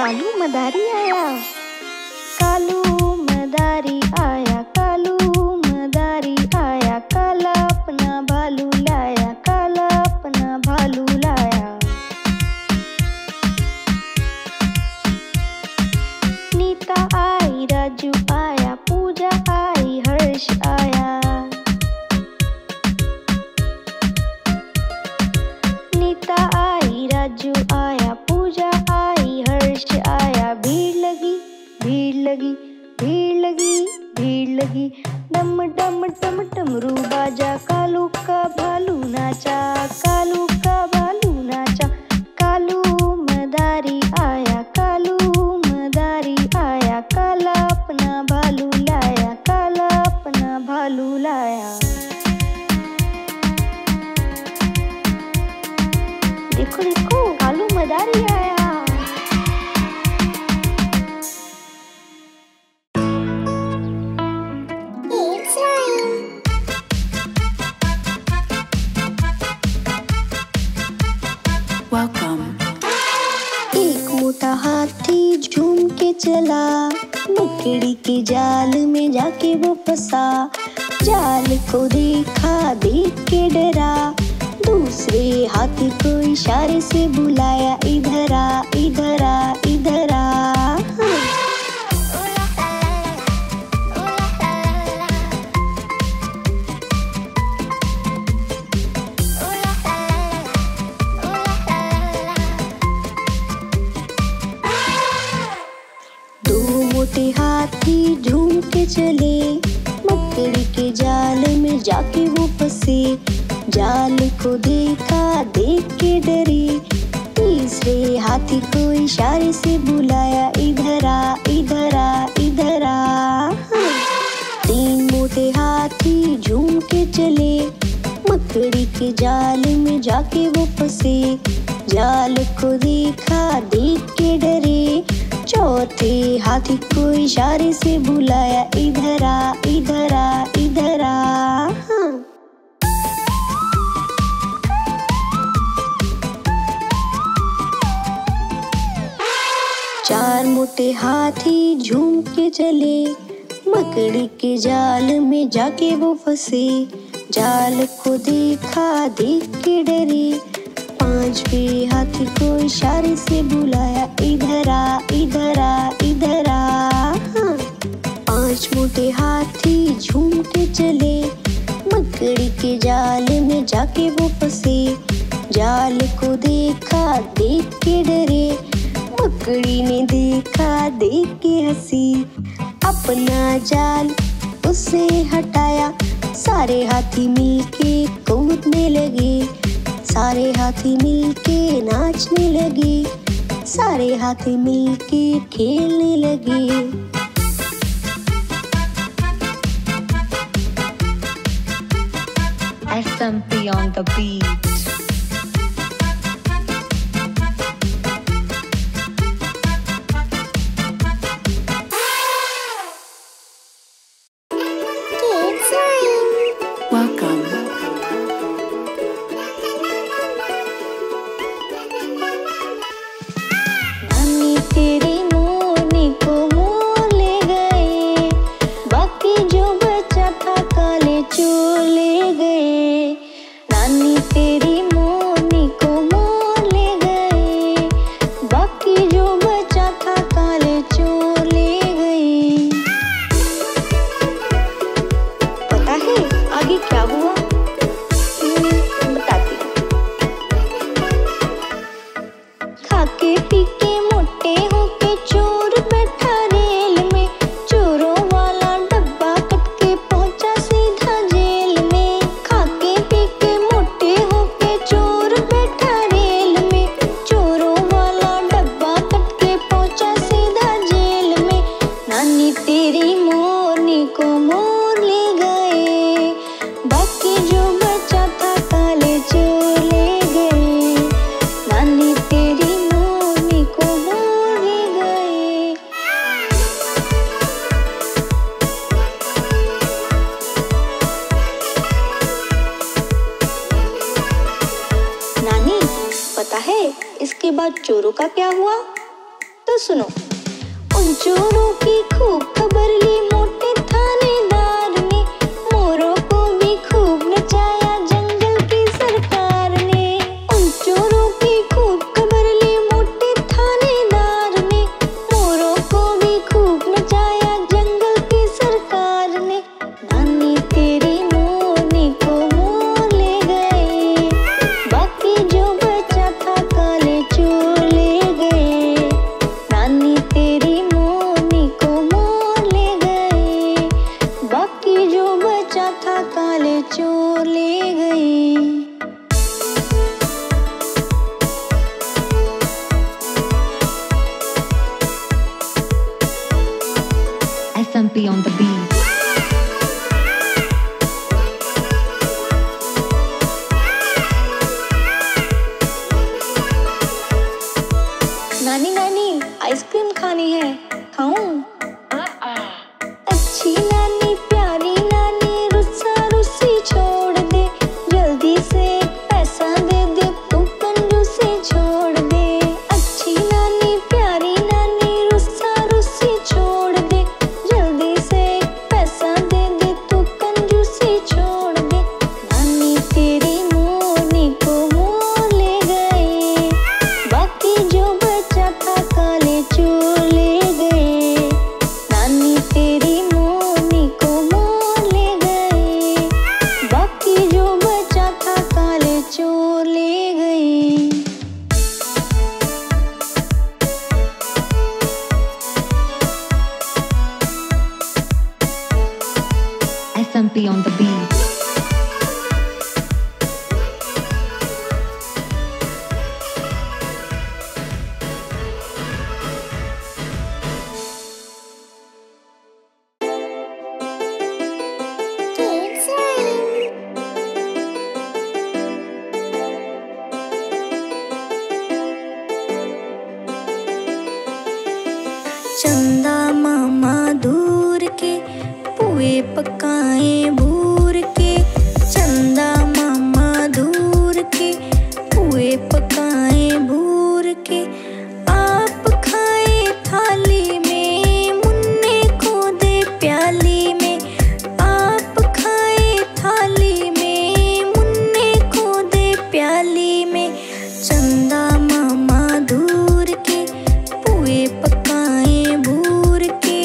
कालू मदारी आया, कालू मदारी आया, कालू मदारी आया, काला अपना भालू लाया, काला अपना भालू लाया। नीता आई, राजू आया, पूजा आई, हर्ष आया। नीता आई, राजू आया, पूजा आई, हर्ष आया। भीड़ लगी, भीड़ लगी, भीड़ लगी, भीड़ लगी। डम डम डम डमरू बाजा, कालू का भालू नाचा, कालू का भालू नाचा। कालू मदारी आया, कालू मदारी आया, काला अपना भालू लाया, काला अपना भालू लाया। देखो देखो, कालू मदारी आया। एक मोटा हाथी झूम के चला, मकड़ी के जाल में जाके वो फंसा। जाल को देखा, देख के डरा, दूसरे हाथी को इशारे से बुलाया, इधर आ, इधर आ, इधर आ। दो मोटे हाथी झूम के चले, मकड़ी के जाल में जाके वो फंसे। जाल को देखा, देख के डरे, तीसरे हाथी को इशारे से बुलाया, इधर आ, इधर आ, इधर आ। तीन मोटे हाथी झूम के चले, मकड़ी के जाल में जाके वो फंसे। जाल को देखा, देख के डरे, चौथे हाथी को इशारे से बुलाया, इधर आ, इधर आ, इधर आ। चार मोटे हाथी झूम के चले, मकड़ी के जाल में जाके वो फंसे। जाल को देखा, देख के डरे, पांचवे हाथी को इशारे से बुलाया, इधर आ, इधर आ, इधर आ। पांच मोटे हाथी झूम के चले, मकड़ी के जाल में जाके वो फंसे। जाल को देखा, देख के डरे, मकड़ी ने देखा, देख के हंसी। अपना जाल उससे हटाया, सारे हाथी मिलके कूदने लगे, सारे हाथी मिलके नाचने लगे, सारे हाथी मिलके खेलने लगे। SMP on the beat. इसके बाद चोरों का क्या हुआ? तो तो सुनो। उन चोरों की खूब खबर ली मोटे थानेदार ने, मोरों को भी खूब नचाया जंगल की सरकार ने। उन चोरों की खूब खबर ली मोटे थानेदार ने, मोरों को भी खूब नचाया जंगल की सरकार ने। नानी तेरी मोरनी को मोर ले गए, बाकी जो बचा था काले चोर ले गए। नानी तेरी मोरनी को मोर ले गए, बाकी जो बचा था काले चोर ले गए। SMP on the beat. नानी नानी आइसक्रीम खानी है, खाऊं? अच्छी नानी प्यारी नानी रुस्सा रुस्सी छोड़ दे, जल्दी से पैसा दे दे तू कंजूसी छोड़ दे। अच्छी नानी प्यारी नानी रुस्सा रुस्सी छोड़ दे, जल्दी से पैसा दे दे तू कंजूसी छोड़ दे। नानी तेरी मोरनी को मोर ले गए, बाकी जो बचा था काले चोर ले गए। नानी तेरी मोरनी को मोर ले गए, बाकी जो बचा था काले चोर ले गए। SMP on the beat. चंदा मामा दूर के पुए पकाए भूर के, चंदा मामा दूर के पुए पकाए भूर के। आप खाए थाली में, मुन्ने को दे प्याली में। आप खाए थाली में, मुन्ने को दे प्याली में। चंदा मामा दूर के पुए पकाए भूर के।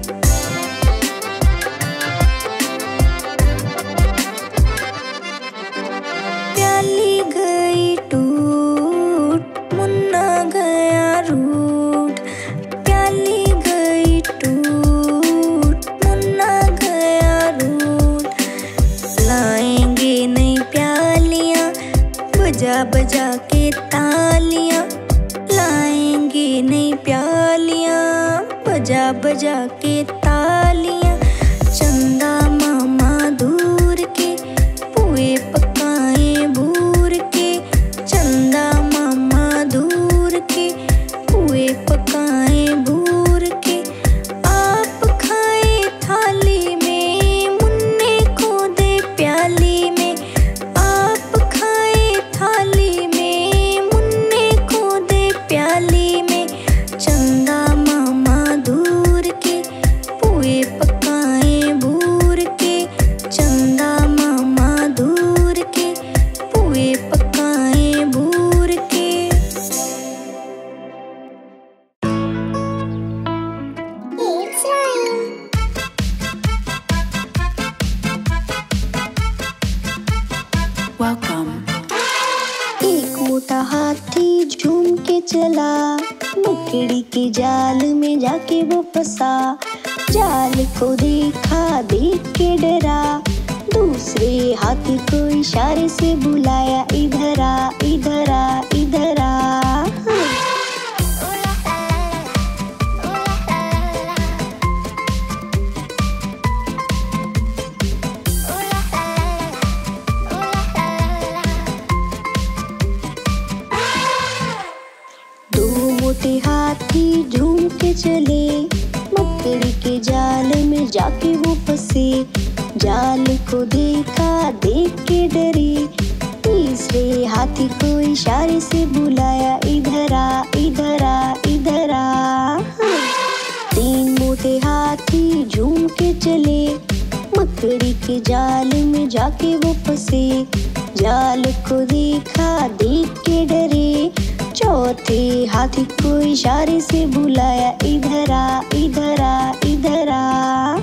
प्याली गई टूट, मुन्ना गया रूठ। प्याली गई टूट, मुन्ना गया रूठ। लाएंगे नई प्यालियां, बजा बजा के तालियां। लाएंगे नई प्यालियां, बजा बजा के तालियां। चंदा मामा दूर के पुए पकाए भूर के, चंदा मामा दूर के पुए पकाए भूर के। आप खाए थाली में, मुन्ने को दे प्याली में। आप खाए थाली में, मुन्ने को दे प्याली में। चंदा मामा दूर के पुए पकाए भूर के, चंदा मामा दूर के पुए पकाए भूर के। Welcome. एक मोटा हाथी झूम के चला, मकड़ी के जाल में जाके वो फंसा। जाल को देखा, देख के डरा, दूसरे हाथी को इशारे से बुलाया, इधर आ इधर आ इधर आ। दो मोटे हाथी झूम के चले, मकड़ी के जाल में जाके वो फंसे। जाल को देखा, देख के डरे, तीसरे चौथे हाथी को इशारे से बुलाया, इधर आ इधर आ इधर आ। तीन मोटे हाथी झूम के चले, मकड़ी के जाल में जाके वो फंसे। जाल को देखा, देख के डरे, चौथे हाथी को इशारे से बुलाया, इधर आ इधर आ इधर आ।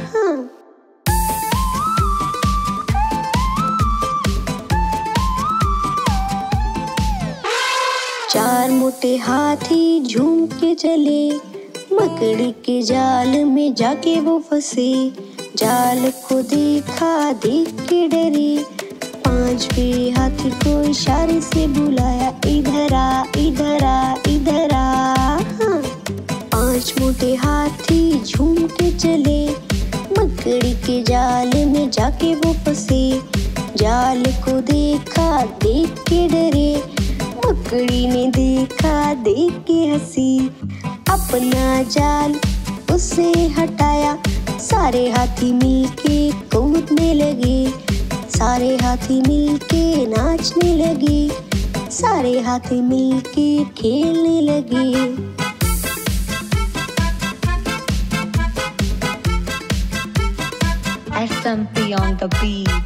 चार मोटे हाथी झूम के चले, मकड़ी के जाल में जाके वो फंसे। जाल को देखा, देख के डरे, पांचवें हाथी को इशारे से बुलाया, इधर आ इधर आ इधर आ। पांच मोटे हाथी झूम के चले, मकड़ी के जाल में जाके वो फंसे। जाल को देखा, देख के डरे, मकड़ी ने देखा, देख के हंसी। अपना जाल उसे हटाया, सारे हाथी मिलके कूदने लगे। सारे हाथी मिलके नाचने लगे, सारे हाथी मिलके खेलने लगे। SMP on the beat.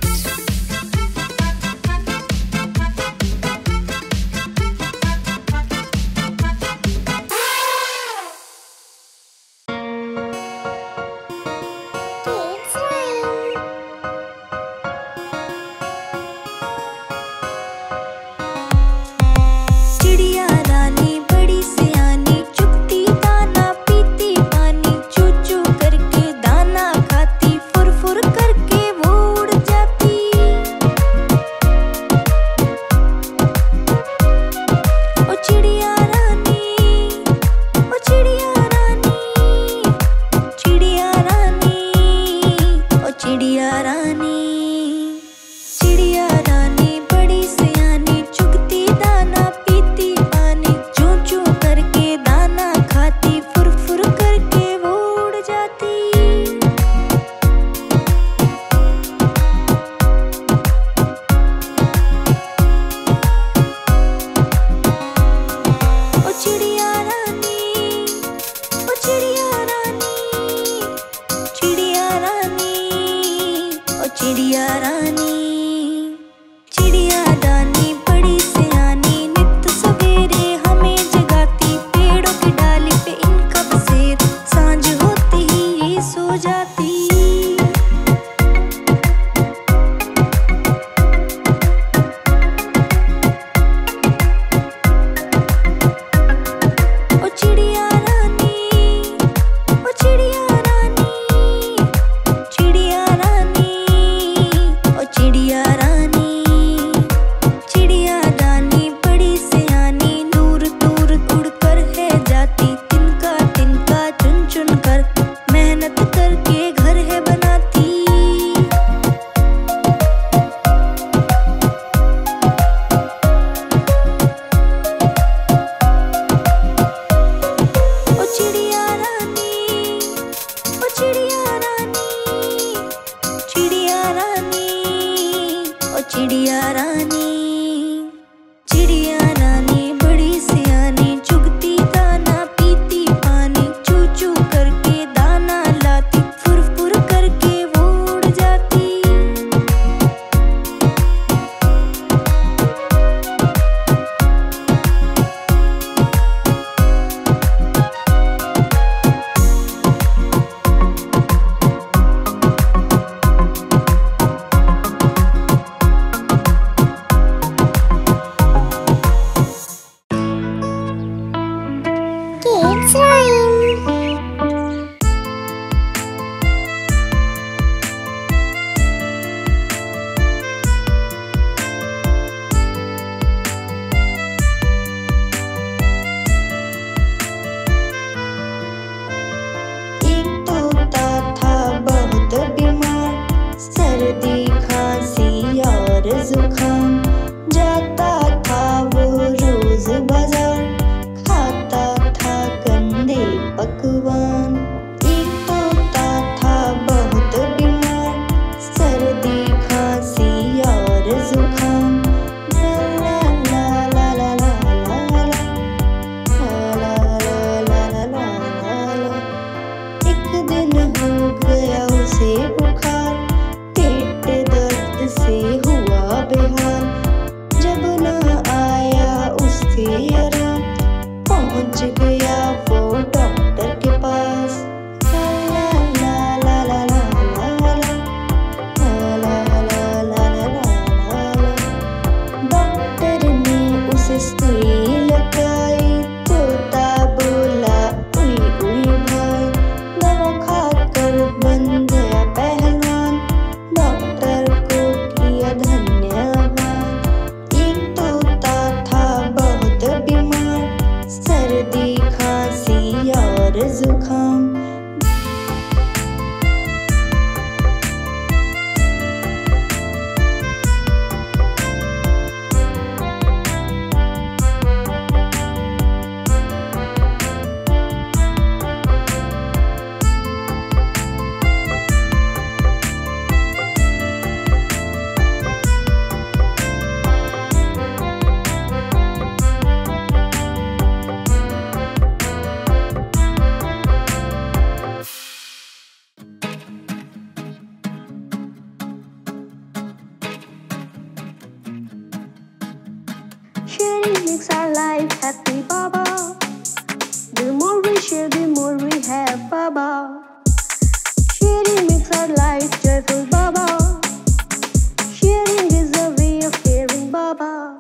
Sharing makes our life happy, Baba. The more we share, the more we have, Baba. Sharing makes our life joyful, Baba. Sharing is a way of caring, Baba.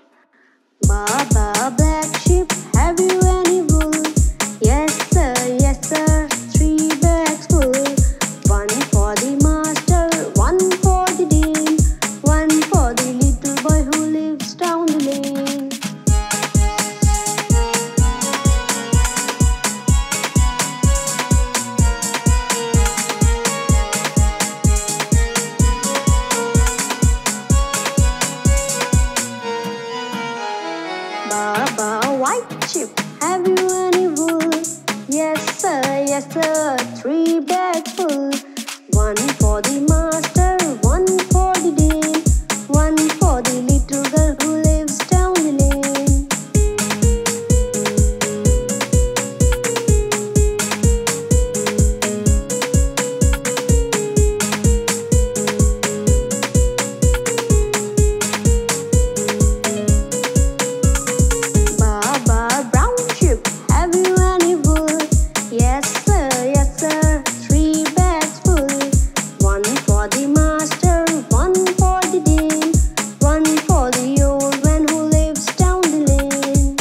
Baba, black sheep, have you any wool? Yes sir, 3 bags full. One for the master, one for the dean, one for the little boy who lives down the lane. Baba, white sheep, have you any wool? Yes sir, 3 bags full. One for the master, one for the dean, one for the little girl who lives down the lane. Baba, brown sheep, have you any wool? Yes sir, 3 bags full. One for the master, one for the dean, one for the old man who lives down the lane.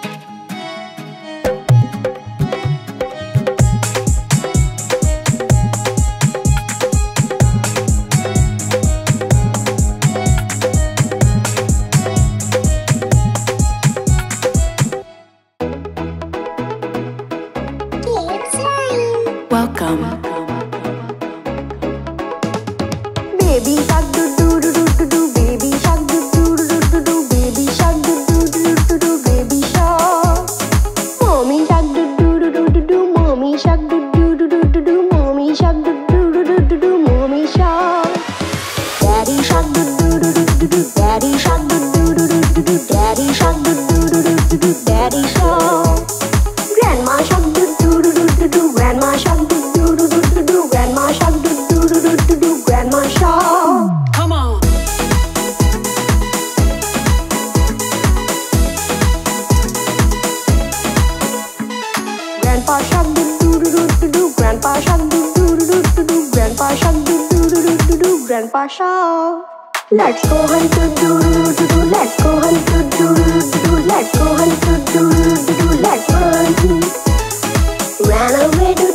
Welcome. Baby shark do do do do do do, baby shark do do do do do do, baby shark do do do do do, baby shark. Mommy shark do do do do do do, mommy shark do do do do do do, mommy shark do do do do do do, mommy shark. Daddy shark do do do do do do, daddy shark do do do do do do, daddy shark do do do do do do, daddy shark. Grandma shark do do do do do do, grandma shark do do do do do do, grandma shark do do do do do do, grandma shark. Come on. Grandpa shark do do do do do do, grandpa shark do do do do do do, grandpa shark do do do do do do, grandpa shark. Let's go hunt do do do do do, let's go hunt do do do do do, let's go hunt do do do do do, let's run. Ran away do